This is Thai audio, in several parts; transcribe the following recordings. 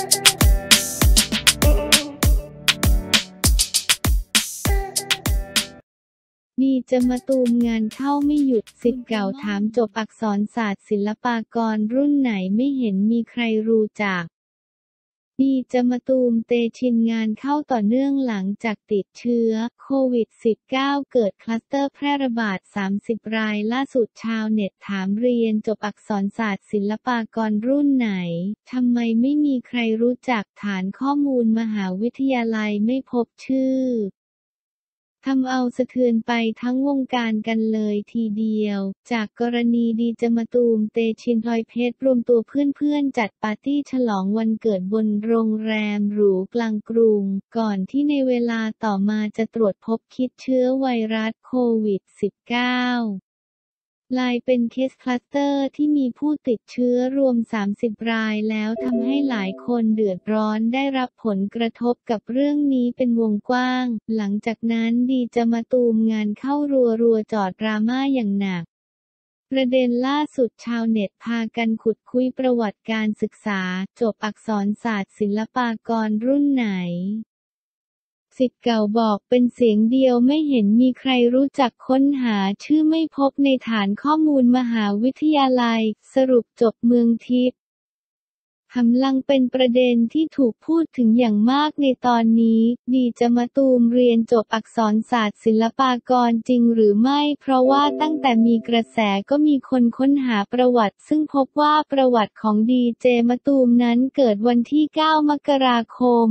ดีจะมะตูมงานเข้าไม่หยุดศิษย์เก่าถามจบอักษรศาสตร์ศิลปากรรุ่นไหนไม่เห็นมีใครรู้จักดีจะมะตูมเตชินงานเข้าต่อเนื่องหลังจากติดเชื้อโควิด -19 เกิดคลัสเตอร์แพร่ระบาด30 รายล่าสุดชาวเน็ตถามเรียนจบอักษรศาสตร์ศิลปากรรุ่นไหนทำไมไม่มีใครรู้จักฐานข้อมูลมหาวิทยาลัยไม่พบชื่อทำเอาสะเทือนไปทั้งวงการกันเลยทีเดียวจากกรณีดีเจมะตูมเตชินพลอยเพชรรวมตัวเพื่อนๆจัดปาร์ตี้ฉลองวันเกิดบนโรงแรมหรูกลางกรุงก่อนที่ในเวลาต่อมาจะตรวจพบคิดเชื้อไวรัสโควิด -19กลายเป็นเคสคลัสเตอร์ที่มีผู้ติดเชื้อรวม30 รายแล้วทำให้หลายคนเดือดร้อนได้รับผลกระทบกับเรื่องนี้เป็นวงกว้างหลังจากนั้นดีจะมาตูมงานเข้ารัวๆจอดดราม่าอย่างหนักประเด็นล่าสุดชาวเน็ตพากันขุดคุยประวัติการศึกษาจบอักษรศาสตร์ศิลปากรรุ่นไหนศิษย์เก่าบอกเป็นเสียงเดียวไม่เห็นมีใครรู้จักค้นหาชื่อไม่พบในฐานข้อมูลมหาวิทยาลัยสรุปจบเมืองทิพย์กำลังเป็นประเด็นที่ถูกพูดถึงอย่างมากในตอนนี้ดีจะมาตูมเรียนจบอักษรศาสตร์ศิลปากรจริงหรือไม่เพราะว่าตั้งแต่มีกระแสก็มีคนค้นหาประวัติซึ่งพบว่าประวัติของดีเจมะตูมนั้นเกิดวันที่9 มกราคม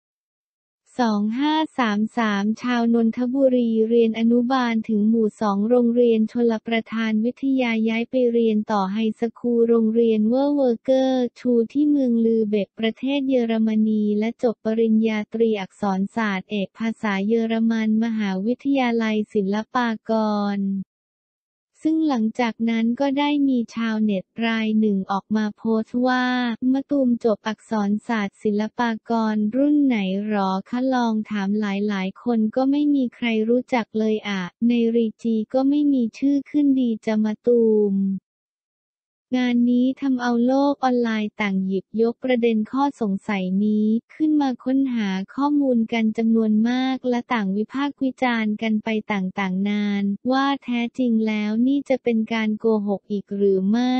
2533ชาวนนทบุรีเรียนอนุบาลถึงหมู่2โรงเรียนชลประทานวิทยาย้ายไปเรียนต่อไฮสคูลโรงเรียนเวอร์เกอร์ชูที่เมืองลือเบกประเทศเยอรมนีและจบปริญญาตรีอักษรศาสตร์เอกภาษาเยอรมันมหาวิทยาลัยศิลปากรซึ่งหลังจากนั้นก็ได้มีชาวเน็ตรายหนึ่งออกมาโพสต์ว่ามะตูมจบอักษรศาสตร์ศิลปากรรุ่นไหนหรอคะลองถามหลายคนก็ไม่มีใครรู้จักเลยอ่ะในรีจีก็ไม่มีชื่อขึ้นดีจะมะตูมงานนี้ทำเอาโลกออนไลน์ต่างหยิบยกประเด็นข้อสงสัยนี้ขึ้นมาค้นหาข้อมูลกันจำนวนมากและต่างวิพากษ์วิจารณ์กันไปต่างๆนานว่าแท้จริงแล้วนี่จะเป็นการโกหกอีกหรือไม่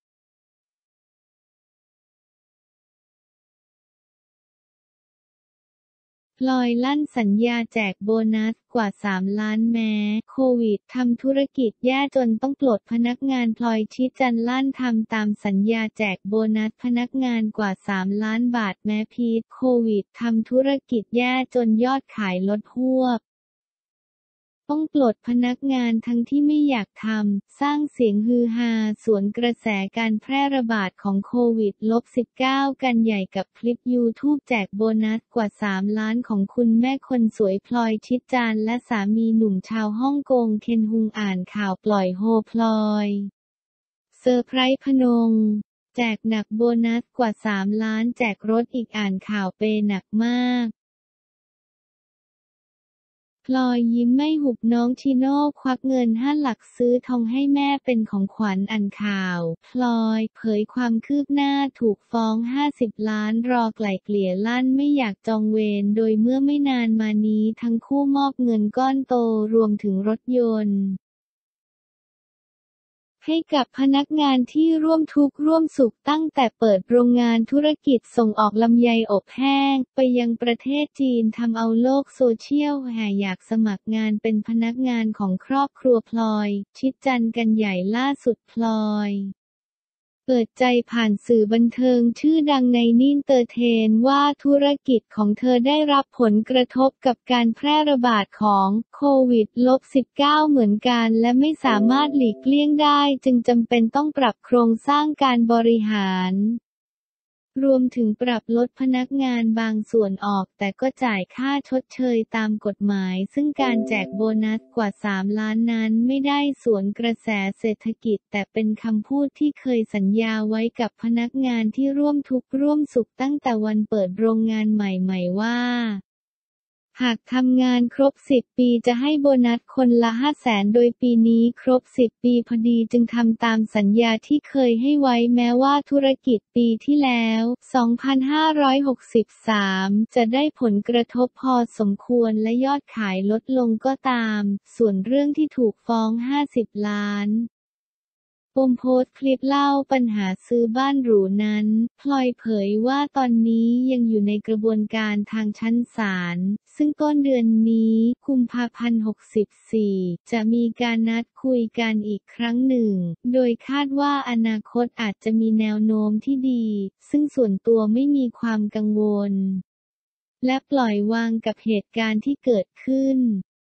พลอยลั่นสัญญาแจกโบนัสกว่า3 ล้านแม้โควิดทำธุรกิจแย่จนต้องปลดพนักงานพลอยชิดจันทร์ลั่นทำตามสัญญาแจกโบนัสพนักงานกว่า3 ล้านบาทแม้พิษโควิดทำธุรกิจแย่จนยอดขายลดฮวบต้องปลดพนักงานทั้งที่ไม่อยากทำสร้างเสียงฮือฮาสวนกระแสการแพร่ระบาดของโควิด-19 กันใหญ่กับคลิปยูทูบแจกโบนัสกว่า3 ล้านของคุณแม่คนสวยพลอยชิดจันทร์และสามีหนุ่มชาวฮ่องกงเคนฮุงอ่านข่าวปล่อยโฮพลอยเซอร์ไพรส์พนงแจกหนักโบนัสกว่า3 ล้านแจกรถอีกอ่านข่าวเปหนักมากพลอยยิ้มไม่หุบน้องชิโน่ควักเงิน5 หลักซื้อทองให้แม่เป็นของขวัญอ่านข่าวพลอยเผยความคืบหน้าถูกฟ้อง50 ล้านรอไกล่เกลี่ยลั่นไม่อยากจองเวรโดยเมื่อไม่นานมานี้ทั้งคู่มอบเงินก้อนโตรวมถึงรถยนต์ให้กับพนักงานที่ร่วมทุกข์ร่วมสุขตั้งแต่เปิดโรงงานธุรกิจส่งออกลำไยอบแห้งไปยังประเทศจีนทำเอาโลกโซเชียลแห่อยากสมัครงานเป็นพนักงานของครอบครัวพลอยชิดจันทร์กันใหญ่ล่าสุดพลอยเปิดใจผ่านสื่อบันเทิงชื่อดังในนิ่นเตอร์เทนว่าธุรกิจของเธอได้รับผลกระทบกับการแพร่ระบาดของโควิด-19 เหมือนกันและไม่สามารถหลีกเลี่ยงได้จึงจำเป็นต้องปรับโครงสร้างการบริหารรวมถึงปรับลดพนักงานบางส่วนออกแต่ก็จ่ายค่าชดเชยตามกฎหมายซึ่งการแจกโบนัสกว่า3 ล้านนั้นไม่ได้สวนกระแสเศรษฐกิจแต่เป็นคำพูดที่เคยสัญญาไว้กับพนักงานที่ร่วมทุกข์ร่วมสุขตั้งแต่วันเปิดโรงงานใหม่ๆว่าหากทำงานครบ10 ปีจะให้โบนัสคนละ 500,000 โดยปีนี้ครบ10 ปีพอดีจึงทำตามสัญญาที่เคยให้ไว้แม้ว่าธุรกิจปีที่แล้ว 2563 จะได้ผลกระทบพอสมควรและยอดขายลดลงก็ตาม ส่วนเรื่องที่ถูกฟ้อง 50 ล้านปมโพสต์คลิปเล่าปัญหาซื้อบ้านหรูนั้น พลอยเผยว่าตอนนี้ยังอยู่ในกระบวนการทางชั้นศาล ซึ่งต้นเดือนนี้กุมภาพันธ์ 64 จะมีการนัดคุยกันอีกครั้งหนึ่ง โดยคาดว่าอนาคตอาจจะมีแนวโน้มที่ดี ซึ่งส่วนตัวไม่มีความกังวล และปล่อยวางกับเหตุการณ์ที่เกิดขึ้น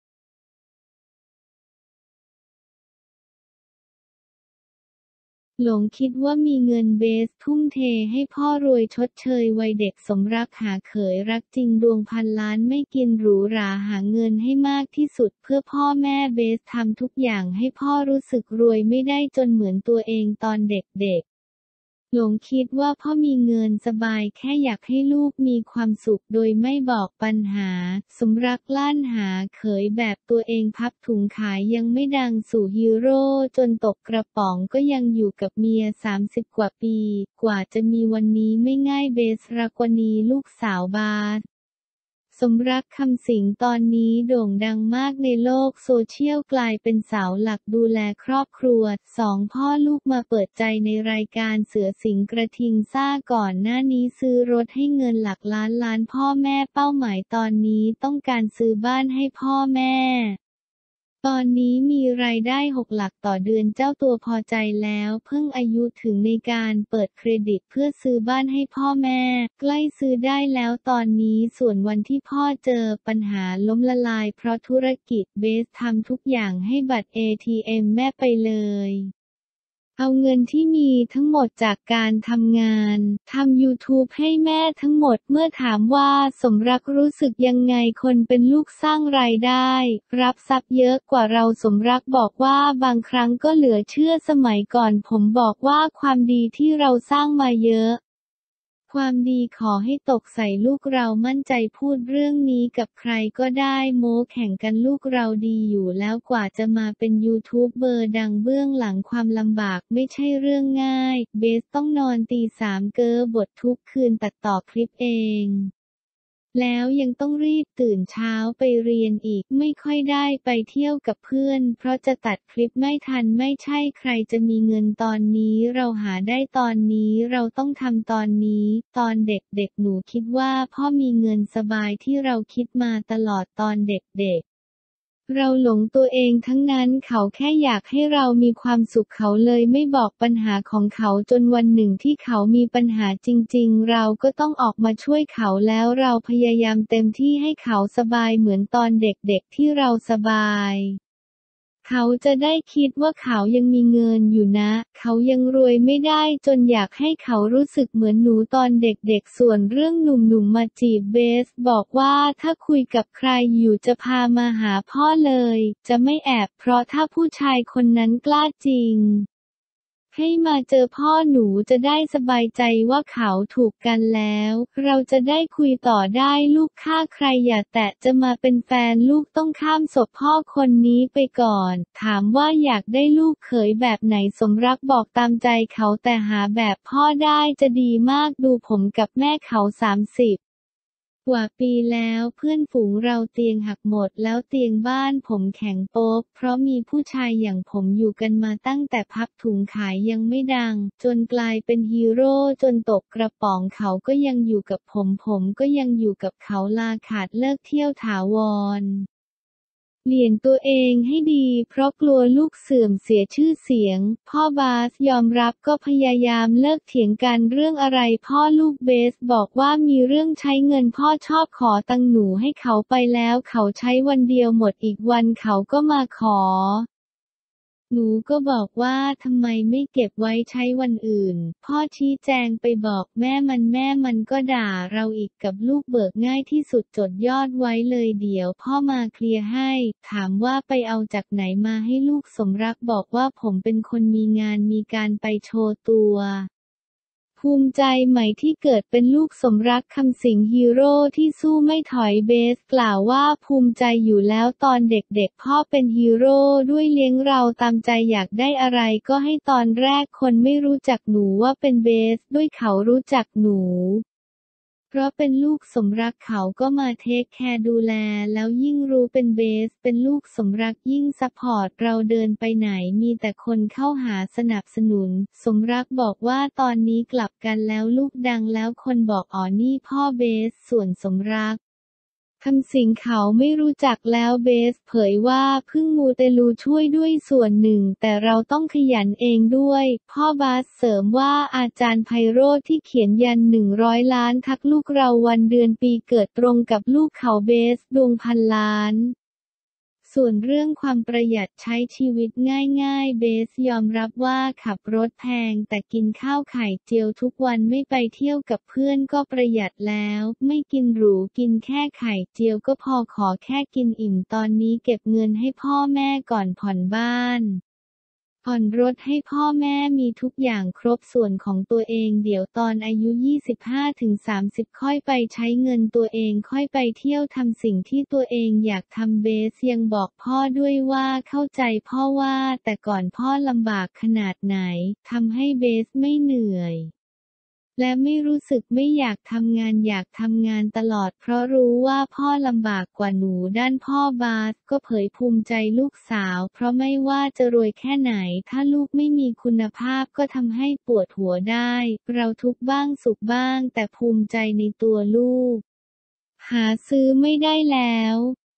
หลงคิดว่ามีเงินเบสทุ่มเทให้พ่อรวยชดเชยวัยเด็กสมรักหาเขยรักจริงดวงพันล้านไม่กินหรูหราหาเงินให้มากที่สุดเพื่อพ่อแม่เบสทำทุกอย่างให้พ่อรู้สึกรวยไม่ได้จนเหมือนตัวเองตอนเด็กๆหลงคิดว่าพ่อมีเงินสบายแค่อยากให้ลูกมีความสุขโดยไม่บอกปัญหาสมรักล่านหาเขยแบบตัวเองพับถุงขายยังไม่ดังสู่ฮีโร่จนตกกระป๋องก็ยังอยู่กับเมีย30 กว่าปีกว่าจะมีวันนี้ไม่ง่ายเบสรักวณีลูกสาวบาสสมรักคำสิงตอนนี้โด่งดังมากในโลกโซเชียลกลายเป็นเสาหลักดูแลครอบครัว2 พ่อลูกมาเปิดใจในรายการเสือสิงกระทิงซ่าก่อนหน้านี้ซื้อรถให้เงินหลักล้านพ่อแม่เป้าหมายตอนนี้ต้องการซื้อบ้านให้พ่อแม่ตอนนี้มีรายได้6 หลักต่อเดือนเจ้าตัวพอใจแล้วเพิ่งอายุถึงในการเปิดเครดิตเพื่อซื้อบ้านให้พ่อแม่ใกล้ซื้อได้แล้วตอนนี้ส่วนวันที่พ่อเจอปัญหาล้มละลายเพราะธุรกิจเบสทำทุกอย่างให้บัตร ATM แม่ไปเลยเอาเงินที่มีทั้งหมดจากการทำงานทำ YouTube ให้แม่ทั้งหมดเมื่อถามว่าสมรักรู้สึกยังไงคนเป็นลูกสร้างรายได้รับทรัพย์เยอะกว่าเราสมรักบอกว่าบางครั้งก็เหลือเชื่อสมัยก่อนผมบอกว่าความดีที่เราสร้างมาเยอะความดีขอให้ตกใส่ลูกเรามั่นใจพูดเรื่องนี้กับใครก็ได้โม้แข่งกันลูกเราดีอยู่แล้วกว่าจะมาเป็นยูทูบเบอร์ดังเบื้องหลังความลำบากไม่ใช่เรื่องง่ายเบสต้องนอนตี 3เก้อบททุกคืนตัดต่อคลิปเองแล้วยังต้องรีบตื่นเช้าไปเรียนอีกไม่ค่อยได้ไปเที่ยวกับเพื่อนเพราะจะตัดคลิปไม่ทันไม่ใช่ใครจะมีเงินตอนนี้เราหาได้ตอนนี้เราต้องทำตอนนี้ตอนเด็กๆหนูคิดว่าพ่อมีเงินสบายที่เราคิดมาตลอดตอนเด็กๆเราหลงตัวเองทั้งนั้นเขาแค่อยากให้เรามีความสุขเขาเลยไม่บอกปัญหาของเขาจนวันหนึ่งที่เขามีปัญหาจริงๆเราก็ต้องออกมาช่วยเขาแล้วเราพยายามเต็มที่ให้เขาสบายเหมือนตอนเด็กๆที่เราสบายเขาจะได้คิดว่าเขายังมีเงินอยู่นะเขายังรวยไม่ได้จนอยากให้เขารู้สึกเหมือนหนูตอนเด็กๆส่วนเรื่องหนุ่มๆมาจีบเบสบอกว่าถ้าคุยกับใครอยู่จะพามาหาพ่อเลยจะไม่แอบเพราะถ้าผู้ชายคนนั้นกล้าจริงให้มาเจอพ่อหนูจะได้สบายใจว่าเขาถูกกันแล้วเราจะได้คุยต่อได้ลูกฆ่าใครอย่าแตะจะมาเป็นแฟนลูกต้องข้ามศพพ่อคนนี้ไปก่อนถามว่าอยากได้ลูกเขยแบบไหนสมรักบอกตามใจเขาแต่หาแบบพ่อได้จะดีมากดูผมกับแม่เขา30 กว่าปีแล้วเพื่อนฝูงเราเตียงหักหมดแล้วเตียงบ้านผมแข็งโป๊กเพราะมีผู้ชายอย่างผมอยู่กันมาตั้งแต่พับถุงขายยังไม่ดังจนกลายเป็นฮีโร่จนตกกระป๋องเขาก็ยังอยู่กับผมก็ยังอยู่กับเขาลาขาดเลิกเที่ยวถาวรเปลี่ยนตัวเองให้ดีเพราะกลัวลูกเสื่อมเสียชื่อเสียงพ่อบาสยอมรับก็พยายามเลิกเถียงกันเรื่องอะไรพ่อลูกเบสบอกว่ามีเรื่องใช้เงินพ่อชอบขอตังค์หนูให้เขาไปแล้วเขาใช้วันเดียวหมดอีกวันเขาก็มาขอหนูก็บอกว่าทำไมไม่เก็บไว้ใช้วันอื่นพ่อชี้แจงไปบอกแม่มันก็ด่าเราอีกกับลูกเบิกง่ายที่สุดจดยอดไว้เลยเดี๋ยวพ่อมาเคลียร์ให้ถามว่าไปเอาจากไหนมาให้ลูกสมรักบอกว่าผมเป็นคนมีงานมีการไปโชว์ตัวภูมิใจไหมที่เกิดเป็นลูกสมรักคำสิงห์ฮีโร่ที่สู้ไม่ถอยเบสกล่าวว่าภูมิใจอยู่แล้วตอนเด็กๆพ่อเป็นฮีโร่ด้วยเลี้ยงเราตามใจอยากได้อะไรก็ให้ตอนแรกคนไม่รู้จักหนูว่าเป็นเบสด้วยเขารู้จักหนูเพราะเป็นลูกสมรักเขาก็มาเทคแคร์ดูแลแล้วยิ่งรู้เป็นเบสเป็นลูกสมรักยิ่งซัพพอร์ตเราเดินไปไหนมีแต่คนเข้าหาสนับสนุนสมรักบอกว่าตอนนี้กลับกันแล้วลูกดังแล้วคนบอกอ๋อนี่พ่อเบสส่วนสมรักคำสิงเขาไม่รู้จักแล้วเบสเผยว่าพึ่งมูเตลูช่วยด้วยส่วนหนึ่งแต่เราต้องขยันเองด้วยพ่อบาสเสริมว่าอาจารย์ไพโรจน์ที่เขียนยัน100 ล้านทักลูกเราวันเดือนปีเกิดตรงกับลูกเขาเบสดวงพันล้านส่วนเรื่องความประหยัดใช้ชีวิตง่ายๆเบสยอมรับว่าขับรถแพงแต่กินข้าวไข่เจียวทุกวันไม่ไปเที่ยวกับเพื่อนก็ประหยัดแล้วไม่กินหรูกินแค่ไข่เจียวก็พอขอแค่กินอิ่มตอนนี้เก็บเงินให้พ่อแม่ก่อนผ่อนบ้านผ่อนรถให้พ่อแม่มีทุกอย่างครบส่วนของตัวเองเดี๋ยวตอนอายุ 25-30 ค่อยไปใช้เงินตัวเองค่อยไปเที่ยวทำสิ่งที่ตัวเองอยากทำเบสยังบอกพ่อด้วยว่าเข้าใจพ่อว่าแต่ก่อนพ่อลำบากขนาดไหนทำให้เบสไม่เหนื่อยและไม่รู้สึกไม่อยากทำงานอยากทำงานตลอดเพราะรู้ว่าพ่อลำบากกว่าหนูด้านพ่อบาสก็เผยภูมิใจลูกสาวเพราะไม่ว่าจะรวยแค่ไหนถ้าลูกไม่มีคุณภาพก็ทำให้ปวดหัวได้เราทุกข์บ้างสุขบ้างแต่ภูมิใจในตัวลูกหาซื้อไม่ได้แล้ว